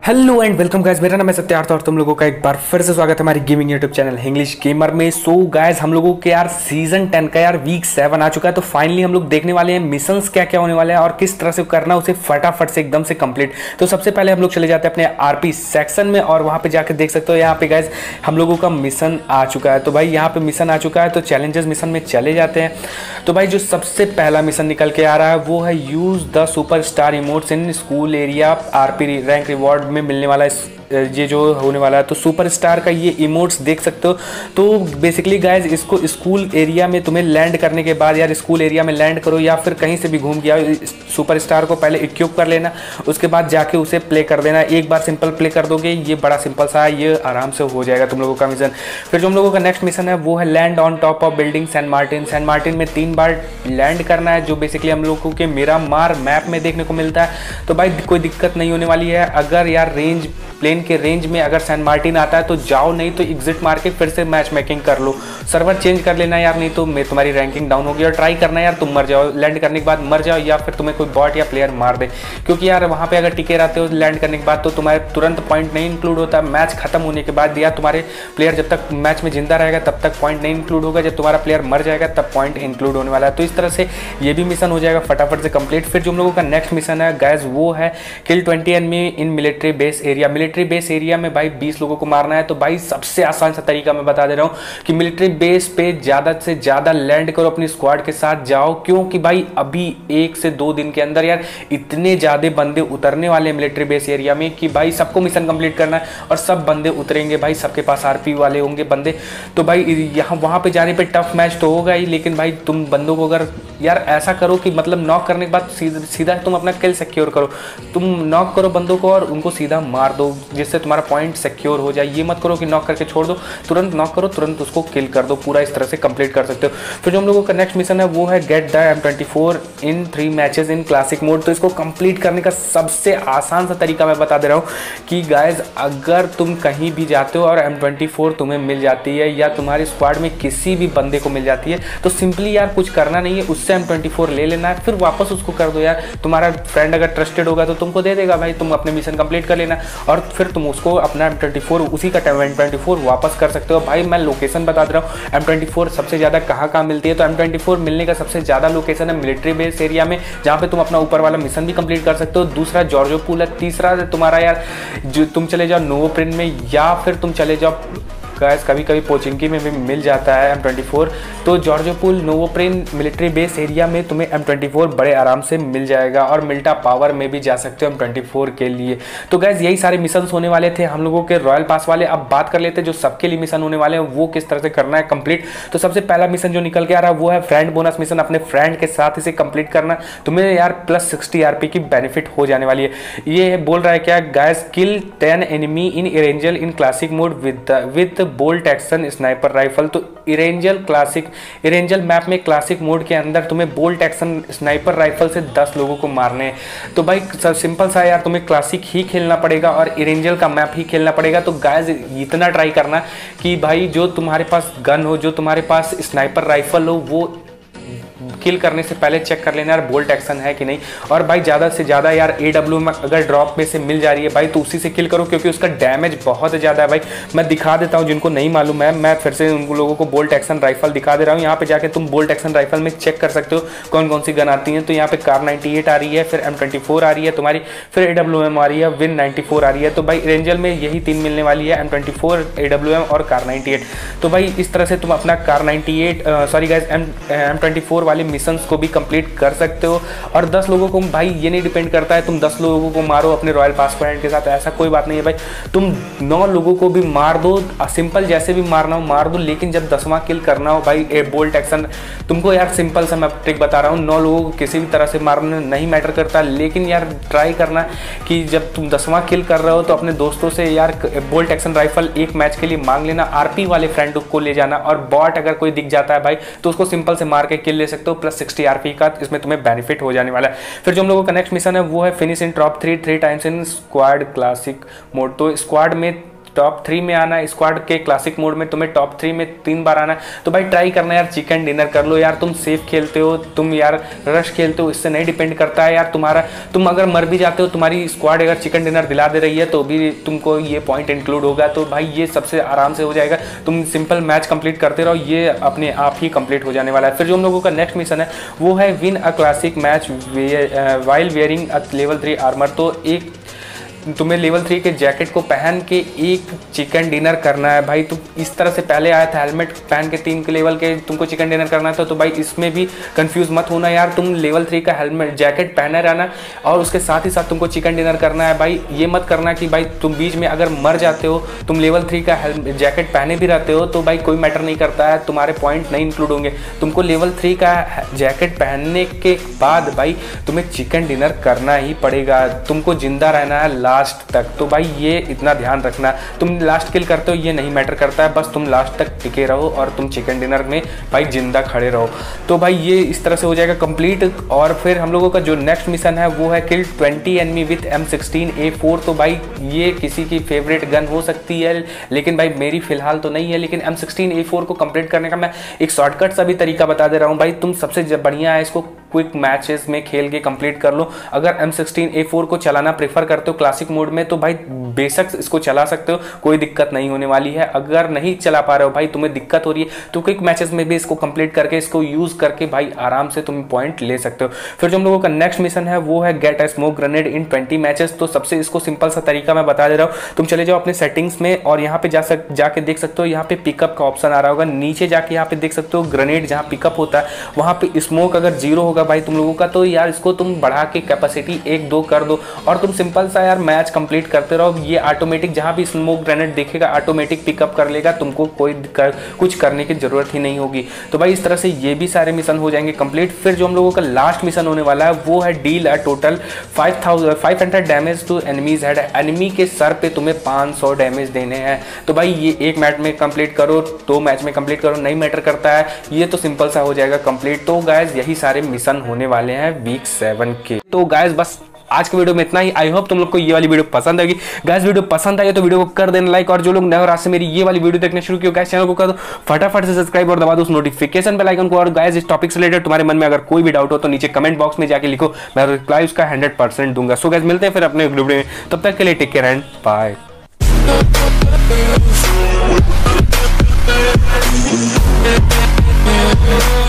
Hello and welcome guys, मेरा नाम है सत्यार्थ और तुम लोगों का एक बार फिर से स्वागत है हमारी gaming YouTube channel English gamer में। सो गाइस, हम लोगों के यार सीजन 10 का यार वीक 7 आ चुका है। तो फाइनली हम लोग देखने वाले हैं मिशंस क्या क्या होने वाले हैं और किस तरह से करना उसे फटाफट से एकदम से कंप्लीट। तो सबसे पहले हम लोग चले जाते हैं अपने आरपी सेक्शन में और वहाँ पे जाकर देख सकते हो यहाँ पे गाइस हम लोगों का मिशन आ चुका है। तो भाई यहाँ पे मिशन आ चुका है, तो चैलेंजेस मिशन में चले जाते हैं। तो भाई जो सबसे पहला मिशन निकल के आ रहा है वो है use the super star emotes in school area RP rank reward में मिलने वाला ये जो होने वाला है। तो सुपर स्टार का ये इमोट्स देख सकते हो। तो बेसिकली गाइज इसको स्कूल एरिया में तुम्हें लैंड करने के बाद यार स्कूल एरिया में लैंड करो या फिर कहीं से भी घूम गया सुपर स्टार को पहले इक्विप कर लेना, उसके बाद जाके उसे प्ले कर देना। एक बार सिंपल प्ले कर दोगे, ये बड़ा सिंपल सा है, ये आराम से हो जाएगा तुम लोगों का मिशन। फिर जो हम लोगों का नेक्स्ट मिशन है वो है land on top of building San Martin. San Martin में 3 बार लैंड करना है, जो बेसिकली हम लोगों के मिरामार मैप में देखने को मिलता है। तो भाई कोई दिक्कत नहीं होने वाली है। अगर यार प्लेन के रेंज में अगर सैन मार्टिन आता है तो जाओ, नहीं तो एग्जिट मार के फिर से मैच मेकिंग कर लो, सर्वर चेंज कर लेना यार, नहीं तो तुम्हारी रैंकिंग डाउन होगी। और ट्राई करना यार तुम मर जाओ, लैंड करने के बाद मर जाओ या फिर तुम्हें कोई बॉट या प्लेयर मार दे, क्योंकि यार वहाँ पे अगर टिके रहते हो लैंड करने के बाद तो तुम्हारे तुरंत पॉइंट नहीं इंक्लूड होता। मैच खत्म होने के बाद या तुम्हारे प्लेयर जब तक मैच में जिंदा रहेगा तब तक पॉइंट नहीं इंक्लूड होगा, जब तुम्हारा प्लेयर मर जाएगा तब पॉइंट इंक्लूड होने वाला है। तो इस तरह से ये भी मिशन हो जाएगा फटाफट से कंप्लीट। फिर जो हम लोगों का नेक्स्ट मिशन है गाइज वो है kill 20 enemy in military base area. Military base area में भाई 20 लोगों को मारना है। तो भाई सबसे आसान सा तरीका मैं बता दे रहा हूँ कि मिलिट्री बेस पे ज्यादा से ज्यादा लैंड करो, अपनी स्क्वाड के साथ जाओ, क्योंकि भाई अभी 1 से 2 दिन के अंदर यार इतने ज्यादा बंदे उतरने वाले हैं मिलिट्री बेस एरिया में कि भाई सबको मिशन कंप्लीट करना है और सब बंदे उतरेंगे भाई, सबके पास आरपी वाले होंगे बंदे। तो भाई यहाँ वहां पे जाने पे टफ मैच तो होगा ही, लेकिन भाई तुम बंदों को अगर यार ऐसा करो कि मतलब नॉक करने के बाद सीधा तुम अपना किल सिक्योर करो, तुम नॉक करो बंदों को और उनको सीधा मार दो जिससे तुम्हारा पॉइंट सिक्योर हो जाए। ये मत करो कि नॉक करके छोड़ दो, तुरंत नॉक करो, तुरंत उसको किल कर दो, पूरा इस तरह से कंप्लीट कर सकते हो। फिर जो हम लोगों का नेक्स्ट मिशन है वो है get the M24 in 3 matches in classic mode. तो इसको कंप्लीट करने का सबसे आसान सा तरीका मैं बता दे रहा हूँ कि गाइज अगर तुम कहीं भी जाते हो और M24 तुम्हें मिल जाती है या तुम्हारी स्क्वाड में किसी भी बंदे को मिल जाती है तो सिंपली यार कुछ करना नहीं है, उससे M24 ले लेना है, फिर वापस उसको कर दो यार। तुम्हारा फ्रेंड अगर ट्रस्टेड होगा तो तुमको दे देगा भाई, तुम अपने मिशन कंप्लीट कर लेना और फिर तुम उसको अपना M24 उसी का M24 वापस कर सकते हो। भाई मैं लोकेशन बता दे रहा हूँ M24 सबसे ज़्यादा कहाँ मिलती है। तो M24 मिलने का सबसे ज़्यादा लोकेशन है मिलिट्री बेस एरिया में, जहाँ पे तुम अपना ऊपर वाला मिशन भी कंप्लीट कर सकते हो। दूसरा जॉर्जो पूल है, तीसरा तुम्हारा यार जो तुम चले जाओ नोवोप्रिन में या फिर तुम चले जाओ गाइस कभी कभी पोचिंकी में भी मिल जाता है M24। तो जॉर्जो पूल, नोवोप्रिन, मिलिट्री बेस एरिया में तुम्हें M24 बड़े आराम से मिल जाएगा और मिल्टा पावर में भी जा सकते हो M24 के लिए। तो गाइस यही सारे मिशन होने वाले थे हम लोगों के रॉयल पास वाले। अब बात कर लेते हैं जो सबके लिए मिशन होने वाले हैं वो किस तरह से करना है कंप्लीट। तो सबसे पहला मिशन जो निकल के आ रहा है वो है फ्रेंड बोनस मिशन। अपने फ्रेंड के साथ इसे कंप्लीट करना, तुम्हें यार +60 आरपी की बेनिफिट हो जाने वाली है। ये बोल रहा है क्या guys, kill 10 enemy in Erangel in classic mode with bolt action sniper rifle. तो इरेंजल मैप में क्लासिक मोड के अंदर तुम्हें बोल्ट एक्शन स्नाइपर राइफल से 10 लोगों को मारने हैं। तो भाई सिंपल सा यार तुम्हें क्लासिक ही खेलना पड़ेगा और इरेंजल का मैप ही खेलना पड़ेगा। तो गाइस इतना ट्राई करना कि भाई जो तुम्हारे पास गन हो, जो तुम्हारे पास स्नाइपर राइफल हो, वो किल करने से पहले चेक कर लेना यार बोल्ट एक्शन है कि नहीं। और भाई ज़्यादा से ज़्यादा यार AW अगर ड्रॉप में से मिल जा रही है भाई तो उसी से किल करो, क्योंकि उसका डैमेज बहुत ज़्यादा है भाई। मैं दिखा देता हूँ जिनको नहीं मालूम है, मैं फिर से उन लोगों को बोल्ट एक्शन राइफल दिखा दे रहा हूँ। यहाँ पे जाके तुम बोल्ट एक्शन राइफल में चेक कर सकते हो कौन कौन सी गन आती हैं। तो यहाँ पे कार 98 आ रही है, फिर M24 आ रही है तुम्हारी, फिर AWM आ रही है, विन 94 आ रही है। तो भाई रेंजल में यही 3 मिलने वाली है, M24, AWM और कार 98। तो भाई इस तरह से तुम अपना कार 98 सॉरी गाइस M24 वाले मिशंस को भी कंप्लीट कर सकते हो। और 10 लोगों को भाई ये नहीं डिपेंड करता है तुम 10 लोगों को मारो अपने रॉयल पास फ्रेंड के साथ, ऐसा कोई बात नहीं है भाई। तुम 9 लोगों को भी मार दो, सिंपल जैसे भी मारना हो मार दो, लेकिन जब 10वां किल करना हो भाई बोल्ट एक्शन तुमको यार सिंपल सा मैं ट्रिक बता रहा हूँ, 9 लोगों को किसी भी तरह से मारना नहीं मैटर करता, लेकिन यार ट्राई करना कि जब तुम 10वां किल कर रहे हो तो अपने दोस्तों से यार बोल्ट एक्शन राइफल एक मैच के लिए मांग लेना, आरपी वाले फ्रेंड को ले जाना और बॉट अगर कोई दिख जाता है भाई तो उसको सिंपल से मार के किल ले सकते हो, +60 आरपी का इसमें तुम्हें बेनिफिट हो जाने वाला है। फिर जो हम लोगों का नेक्स्ट मिशन है वो है finish in top 3 times in squad classic mode. तो स्क्वाड में टॉप 3 में आना है स्क्वाड के क्लासिक मोड में, तुम्हें टॉप 3 में 3 बार आना है, तो भाई ट्राई करना यार, चिकन डिनर कर लो यार। तुम सेफ खेलते हो, तुम यार रश खेलते हो, इससे नहीं डिपेंड करता है यार तुम्हारा, तुम अगर मर भी जाते हो, तुम्हारी स्क्वाड अगर चिकन डिनर दिला दे रही है तो भी तुमको ये पॉइंट इंक्लूड होगा। तो भाई ये सबसे आराम से हो जाएगा, तुम सिंपल मैच कंप्लीट करते रहो, ये अपने आप ही कंप्लीट हो जाने वाला है। फिर जो हम लोगों का नेक्स्ट मिशन है वो है win a classic match while wearing a level 3 armour. तो एक तुम्हें लेवल 3 के जैकेट को पहन के एक चिकन डिनर करना है भाई। तो इस तरह से पहले आया था हेलमेट पहन के 3 के लेवल के तुमको चिकन डिनर करना था, तो भाई इसमें भी कंफ्यूज मत होना यार, तुम लेवल 3 का हेलमेट जैकेट पहने रहना और उसके साथ ही साथ तुमको चिकन डिनर करना है भाई। ये मत करना कि भाई तुम बीच में अगर मर जाते हो, तुम लेवल 3 का जैकेट पहने भी रहते हो तो भाई कोई मैटर नहीं करता है, तुम्हारे पॉइंट नहीं इंक्लूड होंगे। तुमको लेवल 3 का जैकेट पहनने के बाद भाई तुम्हें चिकन डिनर करना ही पड़ेगा, तुमको जिंदा रहना है लास्ट तक। तो भाई ये इतना ध्यान रखना, तुम लास्ट किल करते हो ये नहीं मैटर करता है, बस तुम लास्ट तक टिके रहो और तुम चिकन डिनर में भाई जिंदा खड़े रहो। तो भाई ये इस तरह से हो जाएगा कंप्लीट। और फिर हम लोगों का जो नेक्स्ट मिशन है वो है किल 20 एनिमी विथ M16A4। तो भाई ये किसी की फेवरेट गन हो सकती है, लेकिन भाई मेरी फिलहाल तो नहीं है। लेकिन M16A4 को कंप्लीट करने का मैं एक शॉर्टकट सा भी तरीका बता दे रहा हूँ भाई। तुम सबसे बढ़िया है इसको क्विक मैचेस में खेल के कंप्लीट कर लो। अगर M16A4 को चलाना प्रेफर करते हो क्लासिक मोड में तो भाई बेशक इसको चला सकते हो, कोई दिक्कत नहीं होने वाली है। अगर नहीं चला पा रहे हो भाई, तुम्हें दिक्कत हो रही है, तो क्विक मैचेस में भी इसको कंप्लीट करके इसको यूज करके भाई आराम से तुम पॉइंट ले सकते हो। फिर जो हम लोगों का नेक्स्ट मिशन है वो है get a smoke grenade in 20 matches. तो सबसे इसको सिंपल सा तरीका मैं बता दे रहा हूँ, तुम चले जाओ अपने सेटिंग्स में और यहाँ पे जाके देख सकते हो, यहाँ पे पिकअप का ऑप्शन आ रहा होगा, नीचे जाके यहाँ पे देख सकते हो ग्रेनेड जहाँ पिकअप होता है वहाँ पे स्मोक अगर 0 होगा भाई तुम लोगों का, तो यार इसको तुम बढ़ा के कैपेसिटी 1-2 कर दो और तुम सिंपल सा यार मैच कंप्लीट करते रहो। ये ऑटोमेटिक जहां भी स्मोक ग्रेनेड दिखेगा ऑटोमेटिक पिकअप कर लेगा, तुमको कुछ करने की जरूरत ही नहीं होगी। तो भाई इस तरह से ये भी सारे मिशन हो जाएंगे कंप्लीट। फिर जो हम लोगों का लास्ट मिशन होने वाला है वो है deal a total 500 damage to enemy's head. एनिमी के सर पे तुम्हें 500 डैमेज देने हैं। तो भाई ये एक मैच में कंप्लीट करो, 2 मैच में कंप्लीट करो, नहीं मैटर करता है, ये तो सिंपल सा हो जाएगा कंप्लीट। तो गाइस यही सारे मिशन होने वाले हैं वीक 7 के। तो गाइस बस आज के वीडियो में इतना ही। आई होप तुम लोग को ये वाली वीडियो पसंद आएगी। गाइस वीडियो पसंद आई तो वीडियो को कर देना लाइक, और जो लोग नए रात से मेरी ये वाली वीडियो देखना शुरू किया गाइस चैनल को कर दो फटाफट से सब्सक्राइब और दबा दो उस नोटिफिकेशन बेल आइकन को। और गाइस इस टॉपिक से रिलेटेड तुम्हारे मन में अगर कोई भी डाउट हो तो नीचे कमेंट बॉक्स में जाके लिखो, मैं रिप्लाई उसका 100% दूंगा। सो गाइस मिलते हैं फिर अपने वीडियो में, तब तक के लिए टेक केयर एंड बाय।